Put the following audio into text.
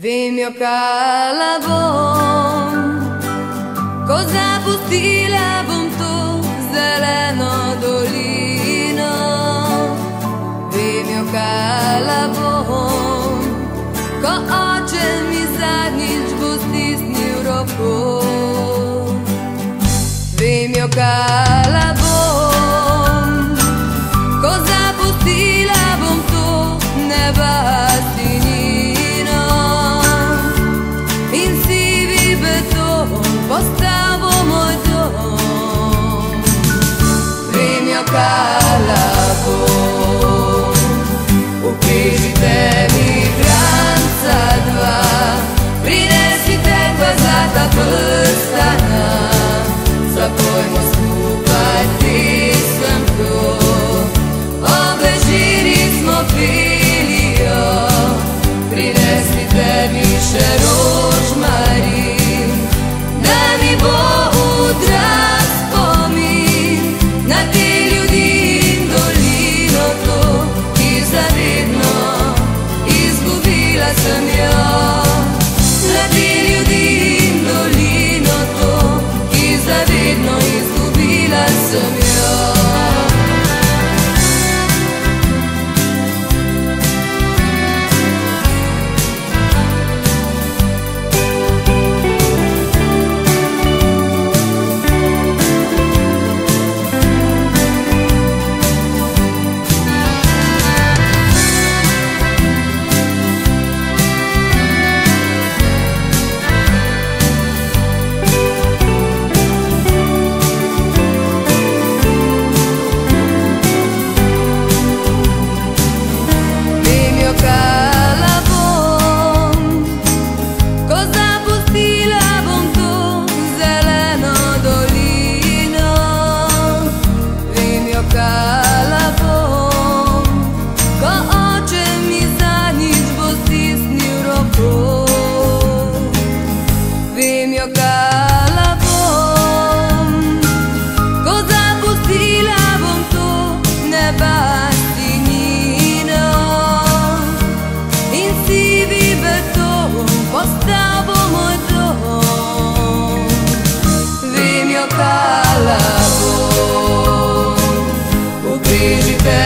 Vem mio calabon, cosa pustila bom tu zeleno dolino. Vem mio calabon, ko oče mi zadnjič bo stisnil roko. Vem mio calabon, ko zapustila bom tu neba stinino. In sivi beton postal bo moj dom. Vem mio calabon, uprižite mi vranca dva, prinesite dva zlata prstana, zapojmo skupaj pisemko, obežiri smo pili jo, prinesite mi še rožmarin, da mi bo odraz spomin na te ljudi in dolino to, ki zavedno izgubila sem jo. Na te ljudi in dolino to, ki zavedno izgubila sem jo. Vem mio calabon, ko zapustila bom tu neba stinino. In sivi beton postal bo moj dom. Vem mio calabon, uprižite